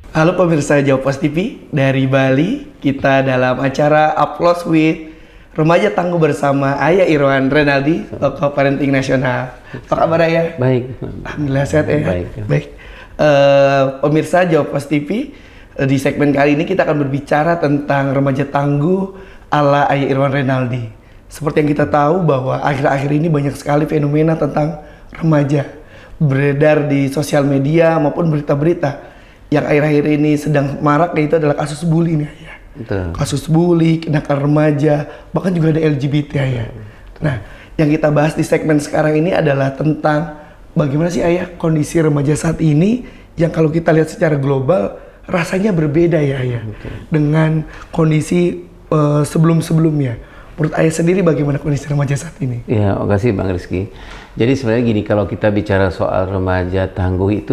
Halo pemirsa Jawa Pos TV dari Bali, kita dalam acara Upload with Remaja Tangguh bersama Ayah Irwan Renaldi, tokoh parenting nasional. Apa kabar Ayah? Baik. Alhamdulillah sehat ya. Baik. Baik. Pemirsa Jawa Pos TV, di segmen kali ini kita akan berbicara tentang remaja tangguh ala Ayah Irwan Renaldi. Seperti yang kita tahu bahwa akhir-akhir ini banyak sekali fenomena tentang remaja beredar di sosial media maupun berita-berita. Yang akhir-akhir ini sedang marak yaitu adalah kasus bully nih ya. Kasus bully, kenakalan remaja, bahkan juga ada LGBT ya. Nah, yang kita bahas di segmen sekarang ini adalah tentang bagaimana sih Ayah kondisi remaja saat ini yang kalau kita lihat secara global rasanya berbeda ya Ayah dengan kondisi sebelum-sebelumnya. Menurut Ayah sendiri bagaimana kondisi remaja saat ini? Ya, makasih Bang Rizky. Jadi sebenarnya gini, kalau kita bicara soal remaja tangguh itu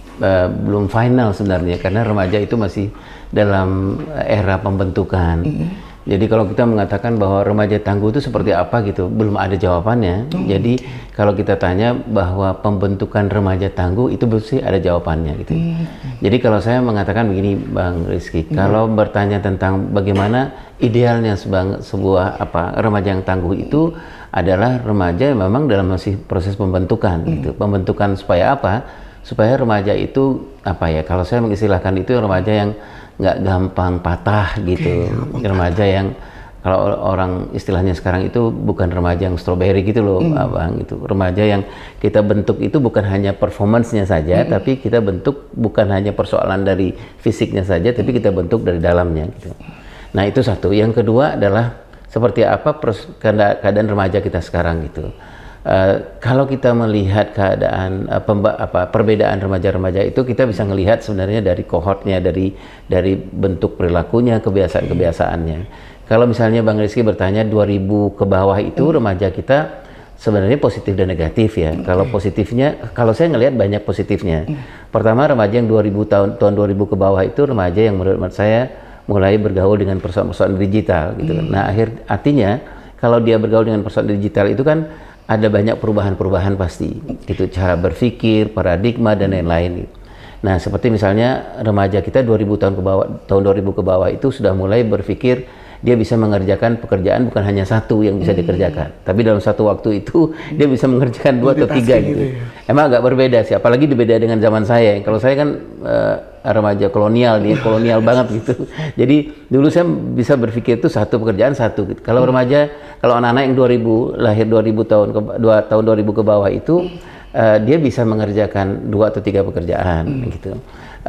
belum final sebenarnya, karena remaja itu masih dalam era pembentukan. Jadi kalau kita mengatakan bahwa remaja tangguh itu seperti apa gitu, belum ada jawabannya. Jadi kalau kita tanya bahwa pembentukan remaja tangguh itu mesti ada jawabannya gitu. Jadi kalau saya mengatakan begini Bang Rizky, kalau bertanya tentang bagaimana idealnya sebuah remaja yang tangguh itu adalah remaja yang memang dalam masih proses pembentukan gitu. Pembentukan supaya apa? Supaya remaja itu kalau saya mengistilahkan itu remaja yang nggak gampang patah gitu. Remaja yang kalau orang istilahnya sekarang itu bukan remaja yang strawberry gitu loh Abang, itu remaja yang kita bentuk itu bukan hanya performance-nya saja, tapi kita bentuk bukan hanya persoalan dari fisiknya saja, tapi kita bentuk dari dalamnya gitu. Nah, itu satu. Yang kedua adalah seperti apa keadaan remaja kita sekarang gitu. Kalau kita melihat keadaan perbedaan remaja-remaja itu, kita bisa melihat sebenarnya dari kohortnya, dari bentuk perilakunya, kebiasaan-kebiasaannya. Kalau misalnya Bang Rizky bertanya 2000 ke bawah itu remaja kita sebenarnya positif dan negatif ya. Kalau positifnya, kalau saya ngelihat banyak positifnya. Pertama, remaja yang 2000 tahun 2000 ke bawah itu remaja yang menurut saya mulai bergaul dengan persoalan-persoalan digital gitu. Nah, artinya kalau dia bergaul dengan persoalan digital itu kan ada banyak perubahan-perubahan pasti gitu, cara berpikir, paradigma dan lain-lain. Nah, seperti misalnya remaja kita 2000 tahun ke bawah, tahun 2000 ke bawah itu sudah mulai berpikir dia bisa mengerjakan pekerjaan bukan hanya satu yang bisa dikerjakan, tapi dalam satu waktu itu dia bisa mengerjakan 2 atau 3 gitu. Emang agak berbeda sih, apalagi berbeda dengan zaman saya. Kalau saya kan remaja kolonial, dia kolonial banget gitu. Jadi dulu saya bisa berpikir itu satu pekerjaan satu gitu. Kalau remaja, kalau anak-anak yang 2000 lahir 2000 tahun 2000 ke bawah itu dia bisa mengerjakan 2 atau 3 pekerjaan gitu.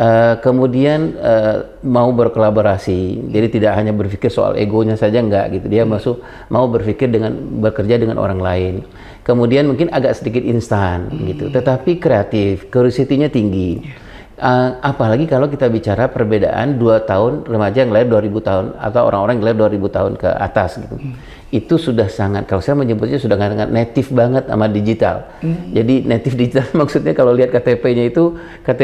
Kemudian mau berkolaborasi, jadi tidak hanya berpikir soal egonya saja, enggak gitu. Dia mau berpikir bekerja dengan orang lain. Kemudian mungkin agak sedikit instan gitu, tetapi kreatif, curiosity-nya tinggi. Apalagi kalau kita bicara perbedaan 2 tahun remaja yang lahir 2000 tahun atau orang-orang yang lahir 2000 tahun ke atas gitu. Itu sudah sangat, kalau saya menyebutnya sudah sangat native banget sama digital. Jadi native digital maksudnya kalau lihat KTP-nya itu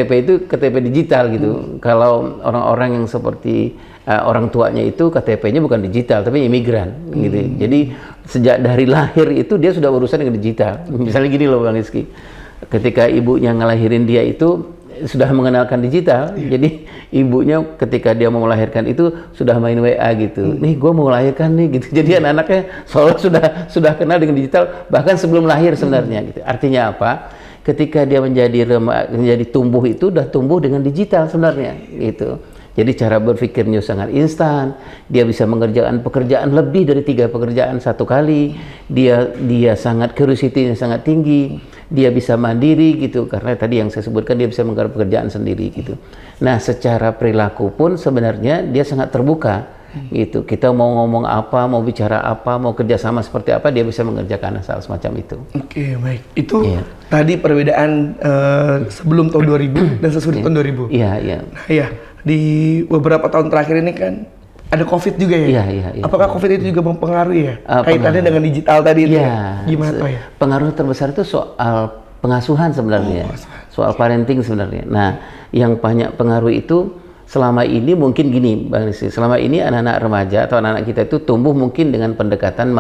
KTP digital gitu. Kalau orang-orang yang seperti orang tuanya itu KTP-nya bukan digital tapi imigran gitu. Jadi sejak dari lahir itu dia sudah urusan dengan digital. Misalnya gini loh Bang Rizky, ketika ibunya ngelahirin dia itu sudah mengenalkan digital, jadi ibunya ketika dia mau melahirkan itu sudah main WA gitu, nih gue mau melahirkan nih gitu, jadi anak-anaknya seolah sudah kenal dengan digital bahkan sebelum lahir sebenarnya gitu. Artinya apa? Ketika dia menjadi tumbuh itu udah tumbuh dengan digital sebenarnya gitu. Jadi cara berpikirnya sangat instan, dia bisa mengerjakan pekerjaan lebih dari 3 pekerjaan satu kali, dia sangat curiosity-nya sangat tinggi, dia bisa mandiri gitu, karena tadi yang saya sebutkan dia bisa menggarap pekerjaan sendiri gitu. Nah, secara perilaku pun sebenarnya dia sangat terbuka gitu. Kita mau ngomong apa, mau bicara apa, mau kerjasama seperti apa, dia bisa mengerjakan hal semacam itu. Oke, baik. Itu tadi perbedaan sebelum tahun 2000 dan sesudah tahun 2000. Iya, iya. Nah, ya. Di beberapa tahun terakhir ini kan ada COVID juga ya? Iya. Apakah COVID itu juga mempengaruhi ya? Kaitannya dengan digital tadi itu ya? Gimana tuh ya? Pengaruh terbesar itu soal pengasuhan sebenarnya, soal parenting sebenarnya. Nah, yang banyak pengaruh itu selama ini mungkin gini Bang Rizky, selama ini anak-anak remaja atau anak-anak kita itu tumbuh mungkin dengan pendekatan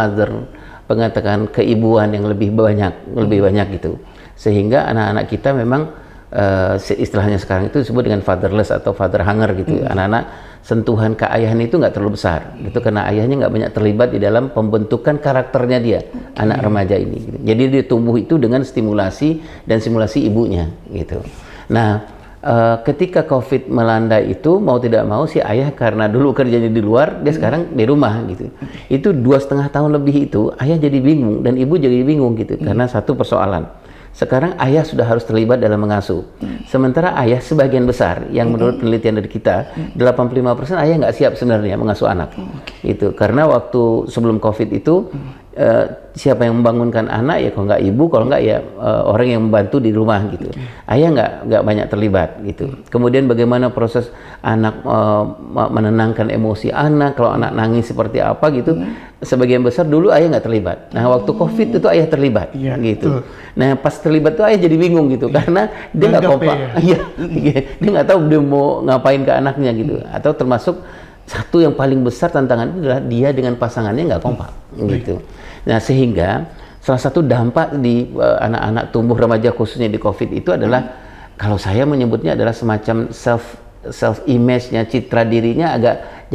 pengetahuan keibuan yang lebih banyak gitu. Sehingga anak-anak kita memang istilahnya sekarang itu disebut dengan fatherless atau father hunger gitu. Anak-anak sentuhan keayahan itu nggak terlalu besar, itu karena ayahnya nggak banyak terlibat di dalam pembentukan karakternya dia, anak remaja ini. Gitu. Jadi dia tumbuh itu dengan stimulasi dan simulasi ibunya, gitu. Nah, ketika COVID melanda itu mau tidak mau si ayah karena dulu kerjanya di luar, dia sekarang di rumah, gitu. Itu 2,5 tahun lebih itu ayah jadi bingung dan ibu jadi bingung gitu, karena satu persoalan. Sekarang ayah sudah harus terlibat dalam mengasuh. Sementara ayah sebagian besar, yang menurut penelitian dari kita, 85% ayah nggak siap sebenarnya mengasuh anak. Itu karena waktu sebelum COVID itu, siapa yang membangunkan anak ya kalau nggak ibu, kalau nggak ya orang yang membantu di rumah gitu. Ayah nggak banyak terlibat gitu. Kemudian bagaimana proses anak menenangkan emosi anak, kalau anak nangis seperti apa gitu. Sebagian besar dulu ayah nggak terlibat. Nah waktu COVID itu ayah terlibat gitu. Nah pas terlibat tuh ayah jadi bingung gitu karena dia nggak kompak. Iya, dia nggak tahu dia mau ngapain ke anaknya gitu. Atau termasuk satu yang paling besar tantangan itu adalah dia dengan pasangannya nggak kompak gitu. Nah sehingga salah satu dampak di anak-anak tumbuh remaja khususnya di COVID itu adalah kalau saya menyebutnya adalah semacam self image-nya, citra dirinya agak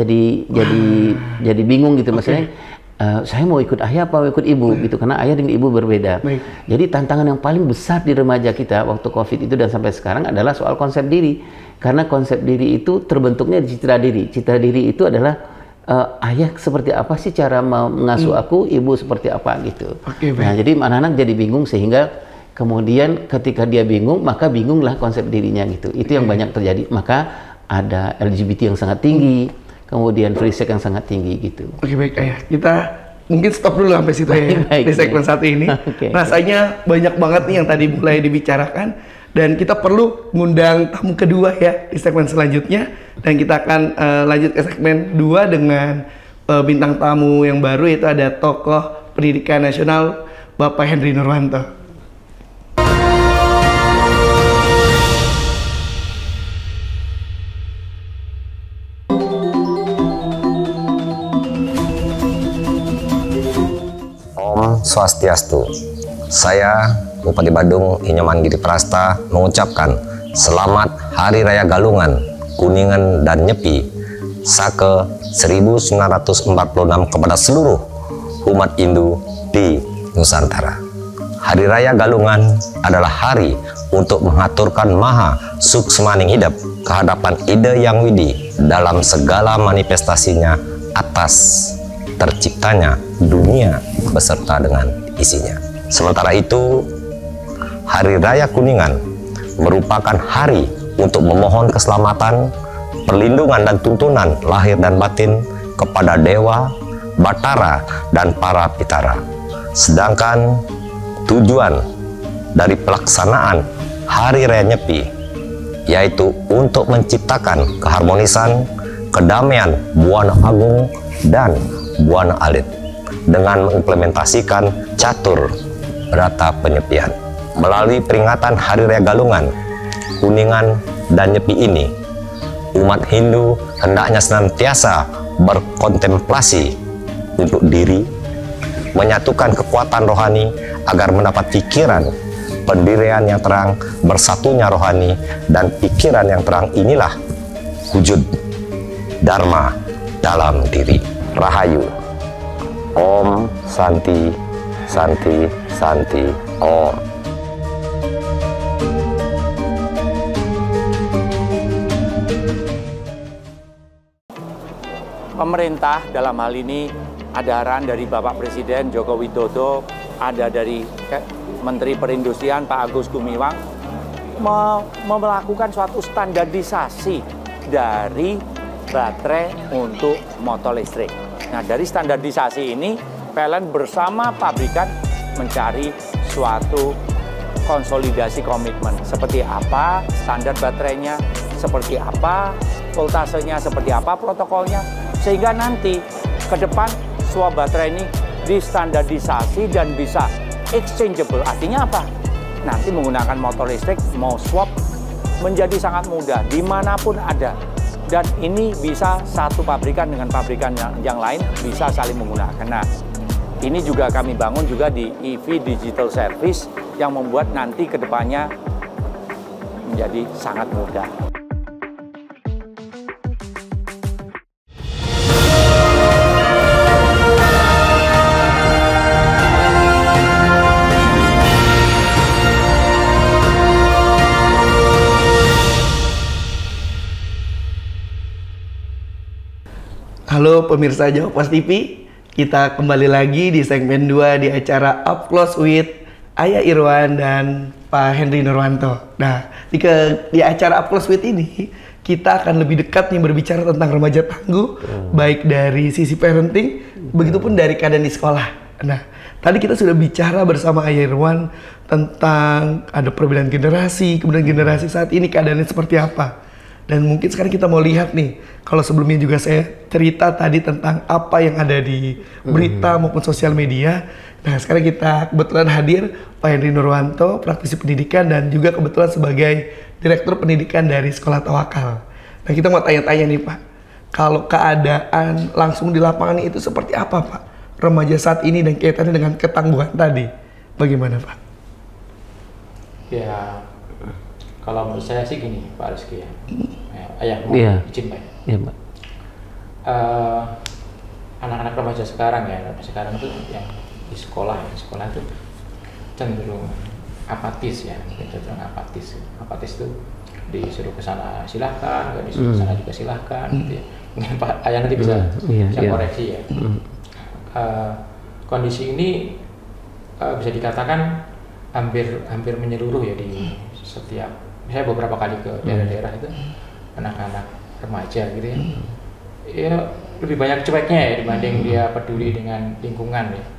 jadi bingung gitu. Maksudnya saya mau ikut ayah apa mau ikut ibu gitu, karena ayah dengan ibu berbeda. Jadi tantangan yang paling besar di remaja kita waktu COVID itu dan sampai sekarang adalah soal konsep diri, karena konsep diri itu terbentuknya di citra diri. Citra diri itu adalah ayah seperti apa sih cara mengasuh aku, ibu seperti apa gitu. Nah jadi anak-anak jadi bingung, sehingga kemudian ketika dia bingung maka bingunglah konsep dirinya gitu. Itu yang banyak terjadi. Maka ada LGBT yang sangat tinggi, kemudian free sex yang sangat tinggi gitu. Oke baik ayah, kita mungkin stop dulu sampai situ ya di segmen satu ini. Rasanya banyak banget nih yang tadi mulai dibicarakan, dan kita perlu ngundang tamu kedua ya di segmen selanjutnya, dan kita akan lanjut ke segmen 2 dengan bintang tamu yang baru, yaitu ada tokoh pendidikan nasional Bapak Henry Nurwanto. Swastiastu. Saya Bupati Badung Inyoman Giri Prasta mengucapkan Selamat Hari Raya Galungan, Kuningan dan Nyepi Sake 1946 kepada seluruh umat Hindu di Nusantara. Hari Raya Galungan adalah hari untuk mengaturkan maha suksmaning hidup kehadapan ide yang widi dalam segala manifestasinya atas terciptanya dunia beserta dengan isinya. Sementara itu, Hari Raya Kuningan merupakan hari untuk memohon keselamatan, perlindungan dan tuntunan lahir dan batin kepada Dewa, Batara, dan para Pitara. Sedangkan tujuan dari pelaksanaan Hari Raya Nyepi yaitu untuk menciptakan keharmonisan, kedamaian Buana Agung dan Buana Alit dengan mengimplementasikan catur berata penyepian. Melalui peringatan Hari Raya Galungan, Kuningan, dan Nyepi ini, umat Hindu hendaknya senantiasa berkontemplasi untuk diri, menyatukan kekuatan rohani agar mendapat pikiran pendirian yang terang, bersatunya rohani dan pikiran yang terang inilah wujud Dharma dalam diri. Rahayu. Om Santi Santi Santi Om. Pemerintah dalam hal ini ada arahan dari Bapak Presiden Joko Widodo, ada dari Menteri Perindustrian Pak Agus Gumiwang melakukan suatu standarisasi dari baterai untuk motor listrik. Nah, dari standarisasi ini, PLN bersama pabrikan mencari suatu konsolidasi komitmen. Seperti apa standar baterainya, seperti apa voltasenya, seperti apa protokolnya. Sehingga nanti ke depan semua baterai ini distandarisasi dan bisa exchangeable. Artinya apa? Nanti menggunakan motor listrik, mau swap menjadi sangat mudah, dimanapun ada. Dan ini bisa satu pabrikan dengan pabrikan yang lain bisa saling menggunakan. Nah, ini juga kami bangun juga di EV Digital Service yang membuat nanti ke depannya menjadi sangat mudah. Halo pemirsa Jawa Pos TV, kita kembali lagi di segmen 2 di acara Up Close with Ayah Irwan dan Pak Henry Nurwanto. Nah, di acara Up Close with ini, kita akan lebih dekat nih berbicara tentang remaja tangguh, baik dari sisi parenting, begitupun dari keadaan di sekolah. Nah, tadi kita sudah bicara bersama Ayah Irwan tentang ada perbedaan generasi, kemudian generasi saat ini keadaannya seperti apa. Dan mungkin sekarang kita mau lihat nih, kalau sebelumnya juga saya cerita tadi tentang apa yang ada di berita maupun sosial media. Nah sekarang kita kebetulan hadir Pak Henry Nurwanto, praktisi pendidikan dan juga kebetulan sebagai Direktur Pendidikan dari Sekolah Tawakal. Nah kita mau tanya-tanya nih Pak, kalau keadaan langsung di lapangan itu seperti apa Pak? Remaja saat ini dan kaitannya dengan ketangguhan tadi, bagaimana Pak? Ya, kalau menurut saya sih gini, Pak Rizky ya. Ayah mau izin Pak. Iya Pak. Anak-anak remaja sekarang ya, sekarang itu yang di sekolah itu cenderung apatis ya, cenderung apatis. Apatis itu disuruh ke sana silahkan, nggak disuruh ke sana juga silahkan, gitu ya. Mungkin Pak Ayah nanti bisa koreksi ya. Kondisi ini bisa dikatakan hampir menyeluruh ya di setiap. Saya beberapa kali ke daerah-daerah itu anak-anak remaja gitu ya, ya lebih banyak cueknya ya dibanding dia peduli dengan lingkungan ya.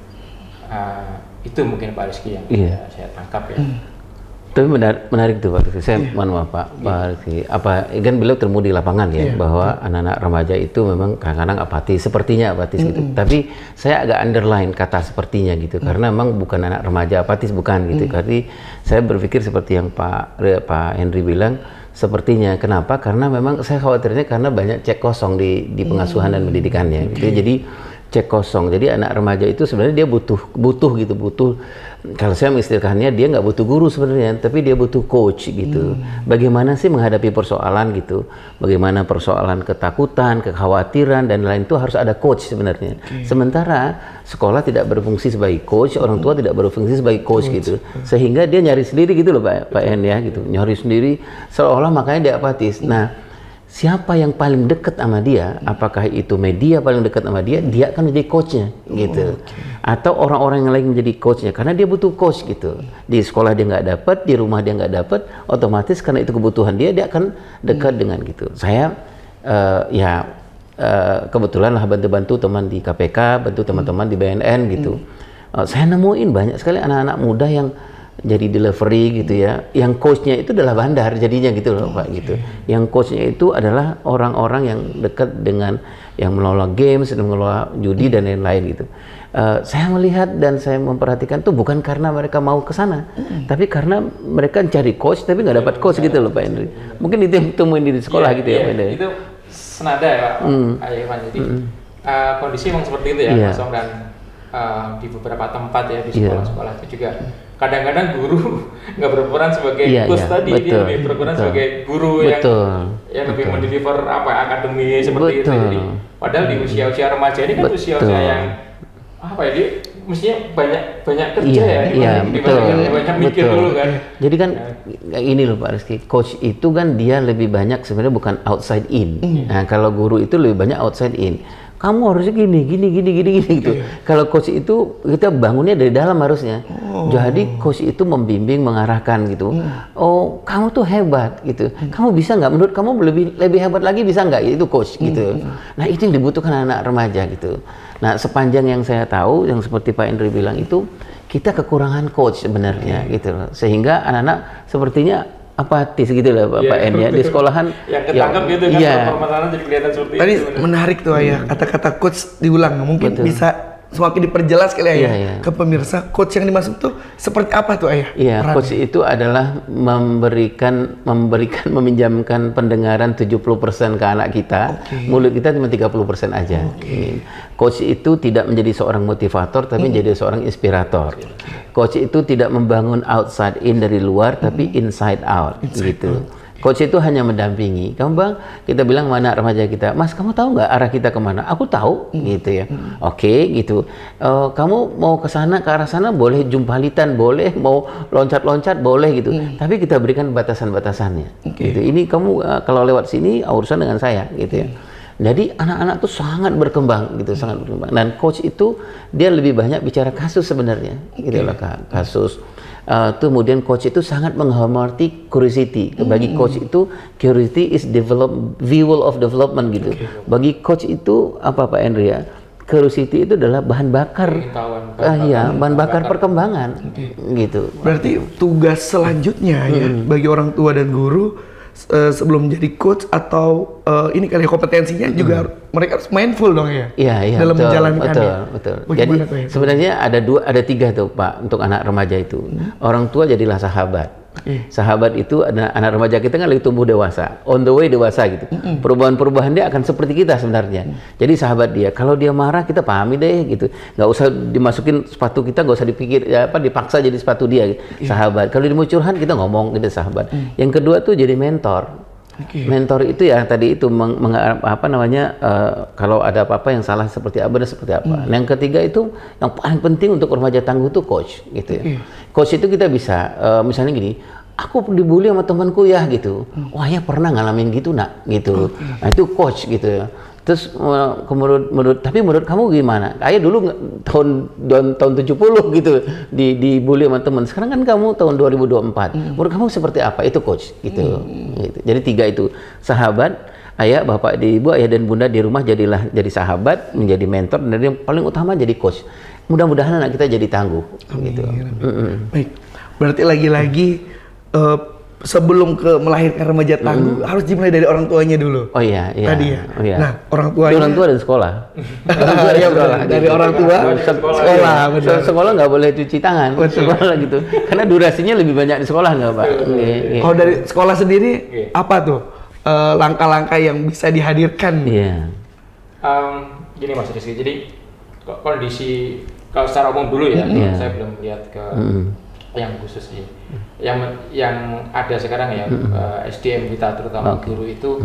Itu mungkin Pak Rizky yang saya tangkap ya. Tapi menarik tuh Pak Rizky. Saya mohon maaf Pak Rizky. Apa kan beliau termu di lapangan ya bahwa anak-anak remaja itu memang kadang-kadang apatis, sepertinya apatis gitu. Tapi saya agak underline kata sepertinya gitu karena memang bukan anak remaja apatis, bukan gitu. Karena saya berpikir seperti yang Pak Henry bilang, sepertinya. Kenapa? Karena memang saya khawatirnya karena banyak cek kosong di pengasuhan dan pendidikannya gitu. Jadi cek kosong. Jadi anak remaja itu sebenarnya dia butuh kalau saya mengistilahkannya dia nggak butuh guru sebenarnya, tapi dia butuh coach gitu. Bagaimana sih menghadapi persoalan gitu? Bagaimana persoalan ketakutan, kekhawatiran dan lain itu harus ada coach sebenarnya. Sementara sekolah tidak berfungsi sebagai coach, orang tua tidak berfungsi sebagai coach gitu. Sehingga dia nyari sendiri gitu loh Pak Hen ya gitu. Nyari sendiri seolah-olah makanya dia apatis. Nah, siapa yang paling dekat sama dia, apakah itu media paling dekat sama dia, dia akan menjadi coachnya gitu. Atau orang-orang yang lain menjadi coachnya, karena dia butuh coach gitu. Di sekolah dia nggak dapat, di rumah dia nggak dapat, otomatis karena itu kebutuhan dia akan dekat dengan gitu. Saya kebetulan lah bantu teman di KPK, bantu teman-teman di BNN gitu. Saya nemuin banyak sekali anak-anak muda yang jadi delivery gitu ya, yang coachnya itu adalah bandar jadinya gitu loh Pak gitu. Yang coachnya itu adalah orang-orang yang dekat dengan yang mengelola games dan mengelola judi dan lain-lain gitu. Saya melihat dan saya memperhatikan tuh bukan karena mereka mau ke sana, tapi karena mereka cari coach tapi nggak dapat coach gitu loh Pak Henry. Mungkin itu yang temuin di sekolah gitu ya Pak Henry. Itu senada ya Pak Ayah Irwan. Jadi kondisi memang seperti itu ya Mas Om, dan di beberapa tempat ya di sekolah-sekolah itu juga kadang-kadang guru nggak berperan sebagai coach tadi, dia lebih berperan sebagai guru yang lebih mendeliver akademi seperti itu. Jadi padahal di usia-usia remaja ini kan usia-usia yang dia mestinya banyak kerja banyak mikir dulu kan. Jadi kan ini loh Pak Rizky, coach itu kan dia lebih banyak sebenarnya bukan outside in. Nah kalau guru itu lebih banyak outside in. Kamu harusnya gini gitu. Kalau coach itu kita bangunnya dari dalam harusnya. Jadi coach itu membimbing, mengarahkan gitu. Oh, kamu tuh hebat gitu. Kamu bisa nggak? Menurut kamu lebih hebat lagi bisa nggak? Itu coach gitu. Nah itu yang dibutuhkan anak remaja gitu. Nah sepanjang yang saya tahu, yang seperti Pak Henry bilang itu, kita kekurangan coach sebenarnya gitu. Sehingga anak-anak sepertinya apatis gitu lah Pak En ya, di sekolahan yang ketangkap gitu kan, permasalahan jadi kelihatan seperti tadi itu. Menarik tuh Ayah, kata-kata coach diulang, mungkin bisa semakin diperjelas kali ya, Iya. ke pemirsa, coach yang dimaksud tuh seperti apa tuh Ayah? Iya, perannya? coach itu adalah meminjamkan pendengaran 70% ke anak kita, mulut kita cuma 30% aja. Coach itu tidak menjadi seorang motivator, tapi menjadi seorang inspirator. Coach itu tidak membangun outside in dari luar, tapi inside out, gitu. Coach itu hanya mendampingi. Kamu bang, kita bilang mana remaja kita, Mas kamu tahu nggak arah kita kemana? Aku tahu, gitu ya. Oke, gitu. Kamu mau ke sana, ke arah sana boleh jumpalitan, boleh mau loncat-loncat, boleh gitu. Tapi kita berikan batasan-batasannya. Gitu. Ini kamu kalau lewat sini urusan dengan saya, gitu ya. Jadi anak-anak tuh sangat berkembang, gitu, sangat berkembang. Dan coach itu dia lebih banyak bicara kasus sebenarnya, gitu lah kasus. Kemudian coach itu sangat menghormati curiosity. Bagi coach itu curiosity is fuel of development gitu. Bagi coach itu apa Pak Henry ya? Curiosity itu adalah bahan bakar, bahan bakar perkembangan, gitu. Berarti tugas selanjutnya ya bagi orang tua dan guru sebelum menjadi coach atau ini kali kompetensinya juga mereka harus mindful dong ya. Iya, dalam menjalankannya. Betul. Bagaimana Jadi sebenarnya ada tiga tuh Pak untuk anak remaja itu. Orang tua jadilah sahabat. Sahabat itu anak remaja kita kan lagi tumbuh dewasa, on the way dewasa gitu. Perubahan-perubahan dia akan seperti kita sebenarnya. Jadi sahabat dia. Kalau dia marah kita pahami deh gitu. Nggak usah dimasukin sepatu kita, nggak usah dipaksa jadi sepatu dia. Gitu. Sahabat. Kalau dia mau curhat kita ngomong gitu sahabat. Yang kedua tuh jadi mentor. Mentor itu ya tadi itu kalau ada apa-apa yang salah seperti apa dan seperti apa. Yang ketiga itu yang paling penting untuk remaja tangguh itu coach gitu ya. Coach itu kita bisa misalnya gini, aku dibully sama temanku ya gitu. Wah ya pernah ngalamin gitu nak gitu. Nah itu coach gitu ya. Terus tapi menurut kamu gimana? Ayah dulu tahun 70 gitu dibully sama teman. Sekarang kan kamu tahun 2024. Menurut kamu seperti apa? Itu coach gitu. Gitu. Jadi tiga itu sahabat, ayah, bapak, ibu, ayah dan bunda di rumah jadi sahabat, menjadi mentor, dan yang paling utama jadi coach. Mudah-mudahan anak kita jadi tangguh. Gitu. Baik. Berarti lagi-lagi sebelum melahirkan remaja tangguh harus dimulai dari orang tuanya dulu. Oh iya. Tadi ya. Oh, iya. Nah, orang tua dan sekolah. Iya, dari orang tua sekolah. Sekolah nggak boleh cuci tangan. Sekolah gitu. Karena durasinya lebih banyak di sekolah nggak Pak? Kalau dari sekolah sendiri apa tuh langkah-langkah yang bisa dihadirkan? Iya. Gini Mas Rizky. Jadi kondisi kalau secara umum dulu ya, saya belum lihat ke yang khusus sih. Yang ada sekarang ya SDM kita terutama guru itu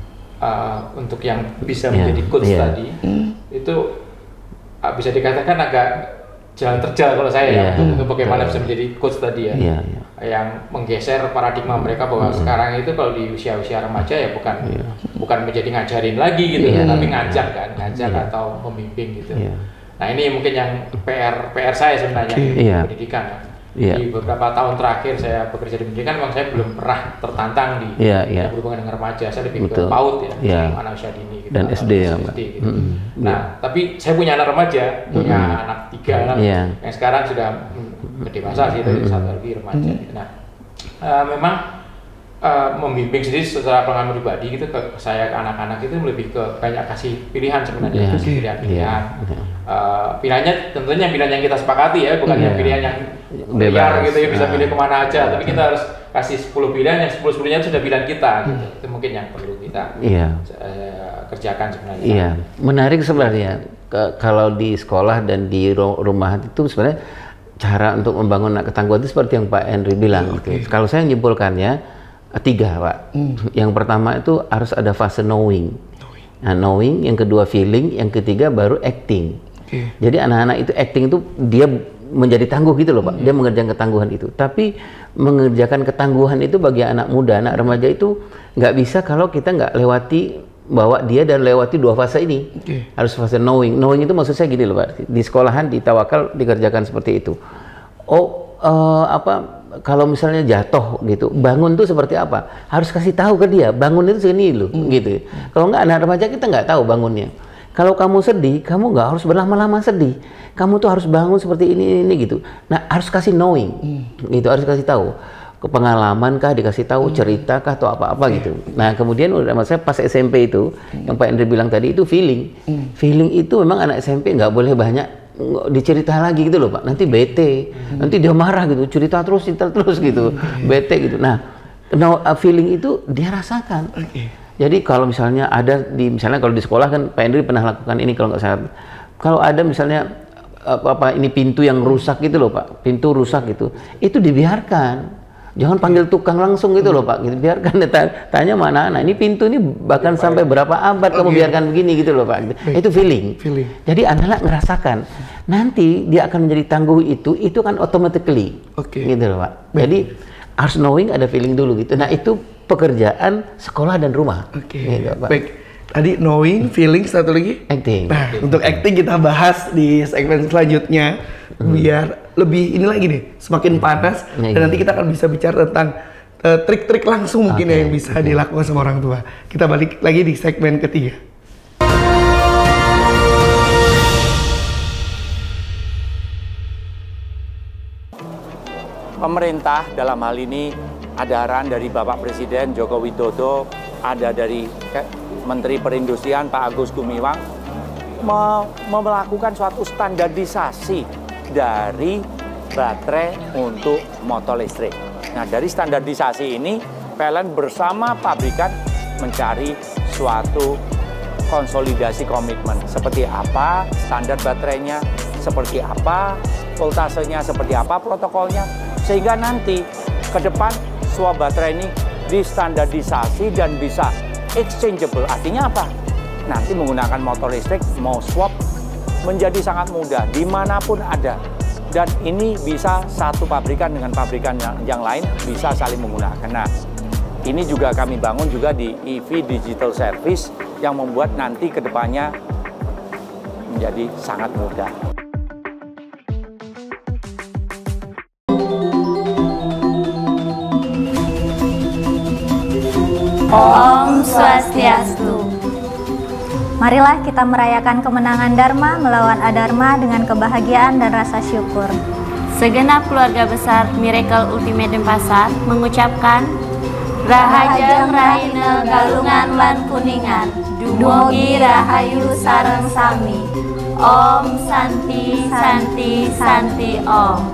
untuk yang bisa menjadi coach tadi itu bisa dikatakan agak jalan terjal kalau saya ya untuk bagaimana bisa menjadi coach tadi ya. Yang menggeser paradigma mereka bahwa sekarang itu kalau di usia-usia remaja ya bukan menjadi ngajarin lagi gitu tapi ngajak atau membimbing gitu. Nah ini mungkin yang PR saya sebenarnya di pendidikan. Di beberapa tahun terakhir saya bekerja di pendidikan, memang saya belum pernah tertantang di berhubungan dengan remaja. Saya lebih ke PAUD anak usia dini gitu, dan SD ya Pak. Gitu. Nah, tapi saya punya anak remaja, punya anak 3 anak yang sekarang sudah dewasa sih, tapi satu lagi remaja. Nah, memang membimbing sendiri secara pengalaman pribadi gitu ke saya, ke anak-anak itu lebih ke banyak kasih pilihan sebenarnya, pilihan-pilihan. Pilihannya tentunya pilihan yang kita sepakati ya, bukan yang pilihan yang liar gitu ya, bisa pilih kemana aja, tapi kita harus kasih 10 pilihan, yang 10-10-nya itu sudah pilihan kita gitu. Itu mungkin yang perlu kita kerjakan sebenarnya. Iya, menarik sebenarnya kalau di sekolah dan di rumah itu sebenarnya cara untuk membangun ketangguhan itu seperti yang Pak Henry bilang gitu. Kalau saya menyimpulkannya 3 Pak. Yang pertama itu harus ada fase knowing. Nah, knowing, yang kedua feeling, yang ketiga baru acting. Jadi anak-anak itu acting itu dia menjadi tangguh gitu loh Pak. Dia mengerjakan ketangguhan itu. Tapi mengerjakan ketangguhan itu bagi anak muda, anak remaja itu nggak bisa kalau kita nggak bawa dia dan lewati 2 fase ini. Harus fase knowing. Knowing itu maksud saya gini loh Pak. Di sekolahan, di Tawakal dikerjakan seperti itu. Kalau misalnya jatuh gitu, bangun tuh seperti apa? Harus kasih tahu ke dia, bangun itu segini loh, gitu. Kalau nggak anak remaja kita nggak tahu bangunnya. Kalau kamu sedih, kamu nggak harus berlama-lama sedih. Kamu tuh harus bangun seperti ini gitu. Nah, harus kasih knowing, gitu, harus kasih tahu. Pengalaman kah, dikasih tahu, cerita kah, atau apa-apa gitu. Nah, kemudian saya pas SMP itu, yang Pak Henry bilang tadi itu feeling. Feeling itu memang anak SMP nggak boleh banyak dicerita lagi gitu loh Pak, nanti bete, nanti dia marah gitu, cerita terus gitu, bete gitu. Nah, feeling itu dia rasakan. Jadi kalau misalnya ada misalnya kalau di sekolah kan Pak Hendri pernah lakukan ini kalau nggak salah. Kalau ada misalnya ini pintu yang rusak gitu loh Pak, pintu rusak gitu, itu dibiarkan. Jangan panggil tukang langsung gitu loh Pak, gitu. Biarkan tanya mana anak, ini pintu ini bahkan sampai berapa abad kamu biarkan begini gitu loh Pak. Itu feeling. Jadi anak-anak ngerasakan. Nanti dia akan menjadi tangguh itu kan automatically. Gitu loh Pak. Jadi harus knowing, ada feeling dulu gitu. Nah itu pekerjaan sekolah dan rumah. Gitu, Pak. Baik. Tadi knowing, feeling, satu lagi acting. Nah, untuk acting kita bahas di segmen selanjutnya biar lebih ini lagi nih, semakin panas dan nanti kita akan bisa bicara tentang trik-trik langsung mungkin yang bisa dilakukan sama orang tua. Kita balik lagi di segmen ketiga. Pemerintah dalam hal ini ada arahan dari Bapak Presiden Joko Widodo, ada dari Menteri Perindustrian Pak Agus Gumiwang melakukan suatu standarisasi dari baterai untuk motor listrik. Nah, dari standarisasi ini PLN bersama pabrikan mencari suatu konsolidasi komitmen. Seperti apa standar baterainya, seperti apa voltasenya, seperti apa protokolnya, sehingga nanti ke depan semua baterai ini distandarisasi dan bisa exchangeable. Artinya apa? Nanti menggunakan motor listrik mau swap menjadi sangat mudah dimanapun ada, dan ini bisa satu pabrikan dengan pabrikan yang lain bisa saling menggunakan. Nah, ini juga kami bangun juga di EV Digital Service yang membuat nanti ke depannya menjadi sangat mudah. Om Swastiastu. Marilah kita merayakan kemenangan Dharma melawan Adharma dengan kebahagiaan dan rasa syukur. Segenap keluarga besar Miracle Ultimate Denpasar mengucapkan Rahajeng Rahina Galungan lan Kuningan, Dumugi Rahayu Sareng Sami. Om Santi Santi Santi Om.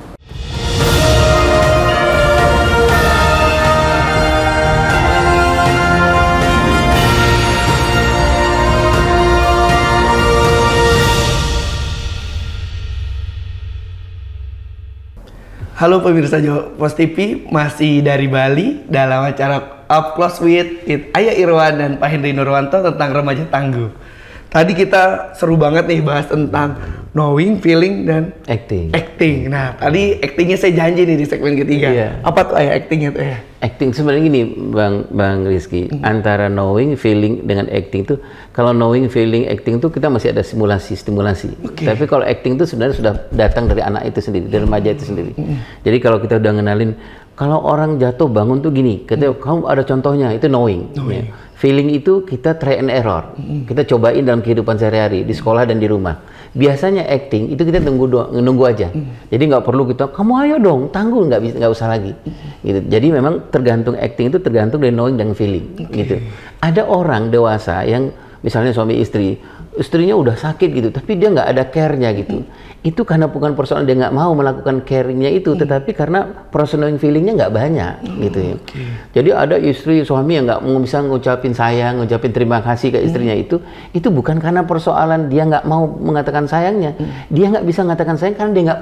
Halo pemirsa Pos TV, masih dari Bali dalam acara Up Close with Ayah Irwan dan Pak Hendri Nurwanto tentang remaja tangguh. Tadi kita seru banget nih bahas tentang knowing, feeling, dan acting. Nah, tadi actingnya saya janji nih di segmen ketiga. Apa tuh Ayah actingnya tuh ya? Acting sebenarnya gini, Bang Rizky, antara knowing, feeling dengan acting itu, kalau knowing, feeling, acting itu kita masih ada stimulasi. Tapi kalau acting itu sebenarnya sudah datang dari anak itu sendiri, dari remaja itu sendiri. Jadi kalau kita udah ngenalin, kalau orang jatuh bangun tuh gini, kamu ada contohnya, itu knowing. Ya. Feeling itu kita try and error, kita cobain dalam kehidupan sehari-hari, di sekolah dan di rumah. Biasanya acting itu kita nunggu aja. Jadi nggak perlu kita, kamu ayo dong, tangguh, nggak usah lagi. Gitu. Jadi memang tergantung acting itu tergantung dari knowing dan feeling. Gitu. Ada orang dewasa yang misalnya suami istri, istrinya udah sakit gitu, tapi dia nggak ada care-nya gitu. Itu karena bukan persoalan dia nggak mau melakukan care-nya itu, tetapi karena personal feeling-nya nggak banyak gitu ya. Jadi ada istri suami yang nggak bisa ngucapin sayang, ngucapin terima kasih ke istrinya itu bukan karena persoalan dia nggak mau mengatakan sayangnya, dia nggak bisa mengatakan sayang karena dia nggak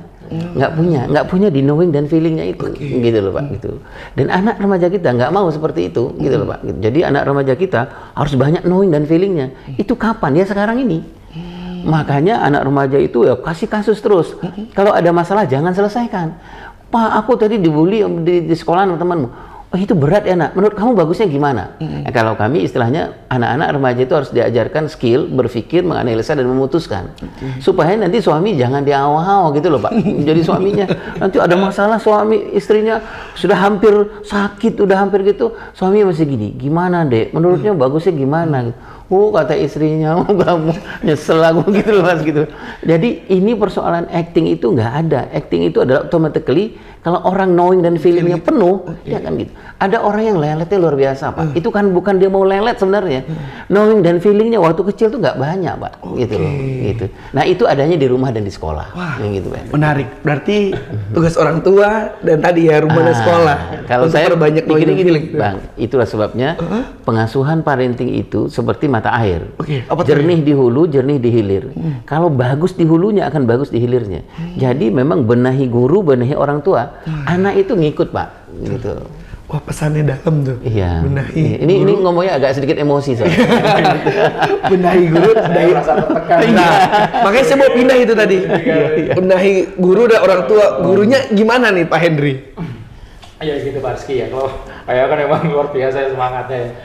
punya di knowing dan feelingnya itu, gitu loh Pak. Gitu. Dan anak remaja kita nggak mau seperti itu, gitu loh Pak. Gitu. Jadi anak remaja kita harus banyak knowing dan feelingnya. Itu kapan? Ya sekarang ini. Makanya anak remaja itu ya kasih kasus terus. Kalau ada masalah jangan selesaikan. Pak, aku tadi dibully di sekolah sama temanmu. Oh, itu berat ya nak. Menurut kamu bagusnya gimana? Kalau kami istilahnya anak-anak remaja itu harus diajarkan skill berpikir, menganalisa dan memutuskan. Supaya nanti suami jangan diawa-awa gitu loh Pak. Jadi suaminya nanti ada masalah, suami istrinya sudah hampir sakit, udah hampir gitu. Suaminya masih gini, gimana dek? Menurutnya bagusnya gimana? Kata istrinya, kamu nyesel aku gitu loh Mas gitu. Jadi ini persoalan acting itu nggak ada. Acting itu adalah automatically kalau orang knowing dan feelingnya penuh, ya kan gitu. ada orang yang leletnya luar biasa, Pak. Itu kan bukan dia mau lelet sebenarnya. Knowing dan feelingnya waktu kecil tuh nggak banyak, Pak. Gitu loh. Gitu. Nah itu adanya di rumah dan di sekolah. Wah, yang gitu, Pak. menarik. Berarti tugas orang tua dan tadi ya rumah dan sekolah. Kalau saya banyak gini, Bang, itulah sebabnya pengasuhan parenting itu seperti mata air. Jernih di hulu, jernih di hilir. Kalau bagus di hulunya akan bagus di hilirnya. Jadi memang benahi guru, benahi orang tua, anak itu ngikut, Pak. Gitu. Wah, pesannya dalam tuh. Iya. Benahi. Ini ngomongnya agak sedikit emosi saya. Benahi guru, benahi nah, makanya saya mau pindah itu tadi. Benahi guru dan orang tua. Gurunya gimana nih Pak Henry? Ya gitu Pak Rizky ya. Kalau kayak kan emang luar biasa ya semangatnya ya.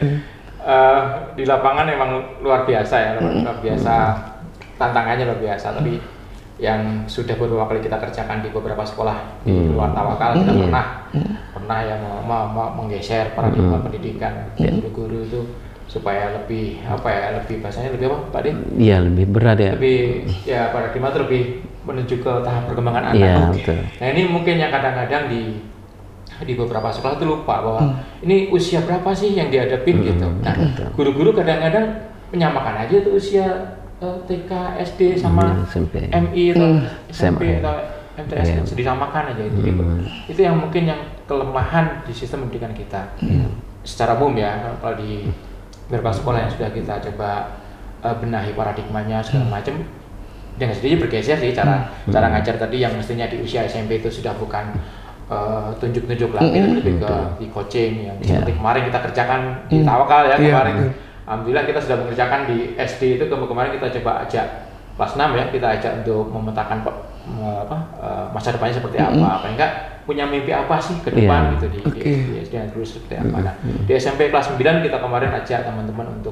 Di lapangan emang luar biasa ya, luar biasa. Tantangannya luar biasa. Tapi yang sudah beberapa kali kita kerjakan di beberapa sekolah di luar Tawakal, kita pernah ya menggeser paradigma pendidikan guru itu supaya lebih lebih bahasanya lebih apa Pak Din? Iya, lebih berat ya. Lebih ya paradigma itu lebih menuju ke tahap perkembangan anak. Iya, betul. Nah ini mungkin yang kadang-kadang di beberapa sekolah itu lupa bahwa ini usia berapa sih yang dihadapin gitu. Nah guru-guru kadang-kadang menyamakan aja tuh usia TK, SD sama MI atau SMP atau MTS disamakan aja itu. Itu yang mungkin yang kelemahan di sistem pendidikan kita. Secara umum ya, kalau di beberapa sekolah yang sudah kita coba benahi paradigmanya segala macam, dengan sendiri bergeser sih cara ngajar tadi yang mestinya di usia SMP itu sudah bukan tunjuk-tunjuk lagi, lebih ke di coaching yang seperti kemarin kita kerjakan di Tawakal ya kemarin. Alhamdulillah kita sudah mengerjakan di SD itu kemarin kita coba ajak kelas 6 ya, kita ajak untuk memetakan masa depannya seperti apa, paling enggak punya mimpi apa sih ke depan gitu di SD yang dulu seperti apa. Nah, di SMP kelas 9 kita kemarin ajak teman-teman untuk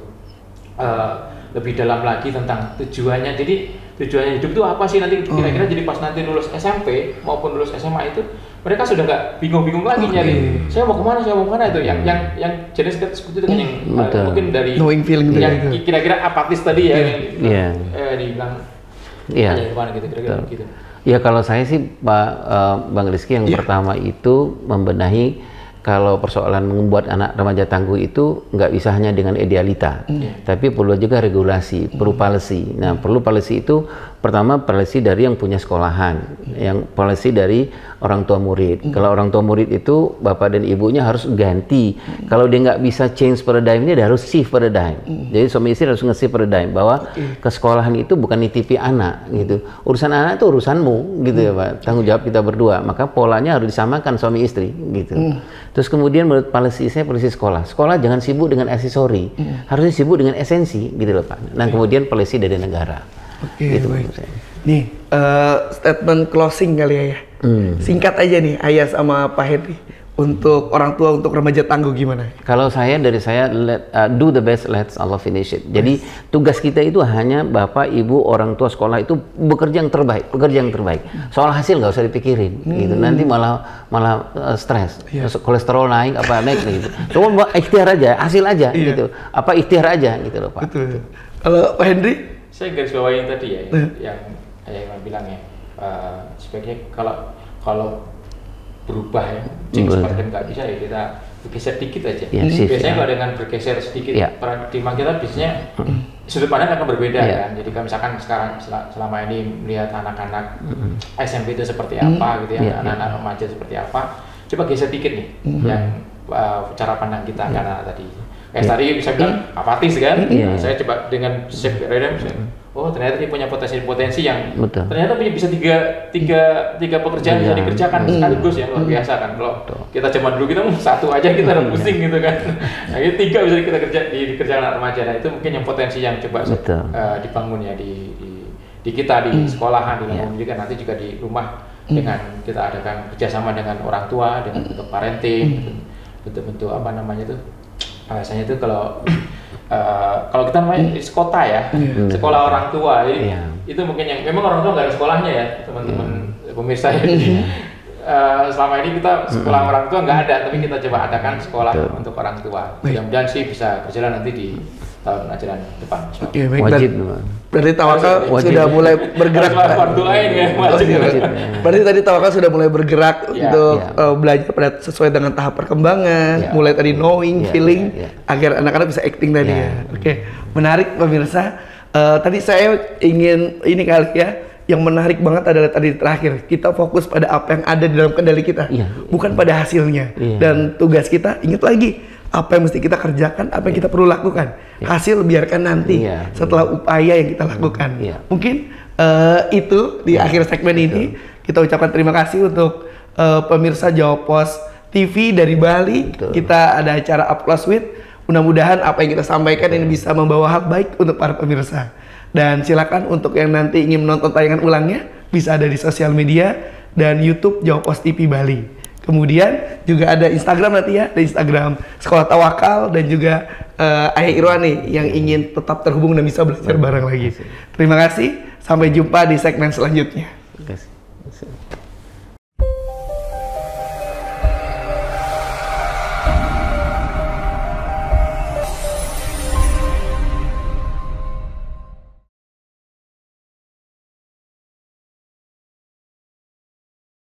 lebih dalam lagi tentang tujuannya. Jadi tujuannya hidup itu apa sih nanti kira-kira, jadi pas nanti lulus SMP maupun lulus SMA itu mereka sudah nggak bingung-bingung lagi nyari saya mau kemana itu yang jenis seperti itu kan yang mungkin dari yang kira-kira apatis tadi ya dibilang kemana gitu kira-kira gitu. Ya kalau saya sih Pak Bang Rizky yang pertama itu membenahi kalau persoalan membuat anak remaja tangguh itu nggak bisa hanya dengan idealita, tapi perlu juga regulasi, perlu policy. Nah, perlu policy itu pertama policy dari yang punya sekolahan, yang policy dari orang tua murid. Kalau orang tua murid itu bapak dan ibunya harus ganti. Kalau dia nggak bisa change paradigm, dia harus shift paradigm. Jadi suami istri harus nge-shift paradigm bahwa ke sekolahan itu bukan nitipi anak gitu. Urusan anak itu urusanmu gitu ya Pak. Tanggung jawab kita berdua. Maka polanya harus disamakan suami istri gitu. Terus kemudian menurut policy saya, policy sekolah jangan sibuk dengan aksesori, harusnya sibuk dengan esensi gitu loh Pak. Nah kemudian policy dari negara. Gitu menurut saya. Nih statement closing kali ya. Singkat aja nih Ayah sama Pak Henry untuk orang tua, untuk remaja tangguh gimana? Kalau saya do the best, let Allah finish it. Jadi tugas kita itu hanya bapak, ibu, orang tua, sekolah itu bekerja yang terbaik. Soal hasil nggak usah dipikirin, gitu. Nanti malah stres, kolesterol naik gitu. Cuma ikhtiar aja, hasil aja, gitu. Ikhtiar aja, gitu loh Pak. Betul. Kalau Pak Henry? Saya garis bawahi tadi ya, yang Ayah bilang ya, sebaiknya kalau berubah ya, change paradigm nggak bisa ya kita bergeser dikit aja. Biasanya kalau dengan bergeser sedikit paradigma kita biasanya sudut pandang akan berbeda kan. Jadi kalau misalkan sekarang selama ini melihat anak-anak SMP itu seperti apa gitu ya, anak-anak remaja seperti apa, coba geser dikit nih yang cara pandang kita karena tadi kayak tadi bisa bilang apatis kan. Saya coba dengan shift paradigm, oh ternyata dia punya potensi yang ternyata bisa tiga pekerjaan bisa dikerjakan sekaligus ya, luar biasa kan. Kalau kita zaman dulu kita satu aja kita udah pusing gitu kan. Nah ini 3 bisa kita dikerjakan anak remaja. Nah itu mungkin yang potensi yang coba dibangun ya di kita di sekolahan, di lingkungan pendidikan, nanti juga di rumah dengan kita adakan kerjasama dengan orang tua, dengan bentuk parenting, bentuk apa namanya tuh bahasanya itu kalau kita namanya kota ya, sekolah orang tua, jadi itu mungkin yang memang orang tua nggak ada sekolahnya ya teman-teman pemirsa ya. Selama ini kita sekolah orang tua nggak ada, tapi kita coba adakan sekolah untuk orang tua. Mudah-mudahan sih bisa berjalan nanti di tahun ajaran depan. Oke, baik. Wajib. Berarti Tawakal sudah mulai bergerak. Berarti tadi Tawakal sudah mulai bergerak untuk belajar pada sesuai dengan tahap perkembangan, mulai tadi knowing, feeling, agar anak-anak bisa acting tadi ya. Oke, menarik pemirsa. Tadi saya ingin ini kali ya, yang menarik banget adalah tadi terakhir, kita fokus pada apa yang ada di dalam kendali kita, bukan pada hasilnya. Dan tugas kita, ingat lagi, apa yang mesti kita kerjakan, apa yang kita perlu lakukan. Hasil biarkan nanti setelah upaya yang kita lakukan. Mungkin itu di akhir segmen ini. Kita ucapkan terima kasih untuk pemirsa Jawa Pos TV dari Bali. Kita ada acara Up Close With. Mudah-mudahan apa yang kita sampaikan ini bisa membawa hal baik untuk para pemirsa. Dan silakan untuk yang nanti ingin menonton tayangan ulangnya, bisa ada di sosial media dan YouTube Jawa Pos TV Bali. Kemudian juga ada Instagram nanti ya, ada Instagram Sekolah Tawakal dan juga Ayah Irwan nih yang ingin tetap terhubung dan bisa belajar bareng lagi. Terima kasih, sampai jumpa di segmen selanjutnya. Terima kasih.